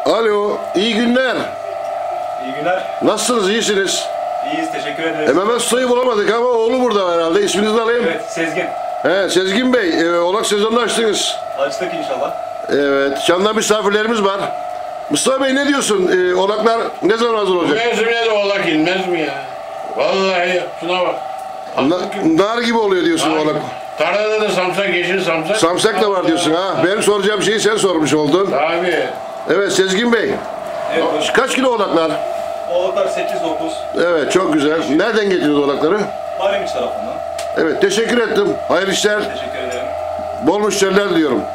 Alo, iyi günler. İyi günler. Nasılsınız, iyisiniz? İyiyiz, teşekkür ederiz. Mehmet Usta'yı bulamadık ama oğlu burada herhalde. İsminizi de alayım. Evet, Sezgin. He, Sezgin Bey, oğlak sezonunu açtınız. Açtık inşallah. Evet, Şan'dan misafirlerimiz var. Mustafa Bey ne diyorsun? Oğlaklar ne zaman hazır Bu olacak? mevsimde de oğlak inmez mi ya? Vallahi şuna bak. Nar gibi oluyor diyorsun oğlak. Tarlada da samsak, yeşil samsak. Samsak da var diyorsun ha. Benim soracağım şeyi sen sormuş oldun. Tabii. Evet Sezgin Bey, Evet, hoş. kaç kilo oğlaklar? Oğlaklar 8-9. Evet, çok güzel. Nereden getiriyoruz oğlakları? Marimiç tarafından. Evet, teşekkür ettim. Hayırlı işler, Teşekkür ederim. bol müşteriler diliyorum.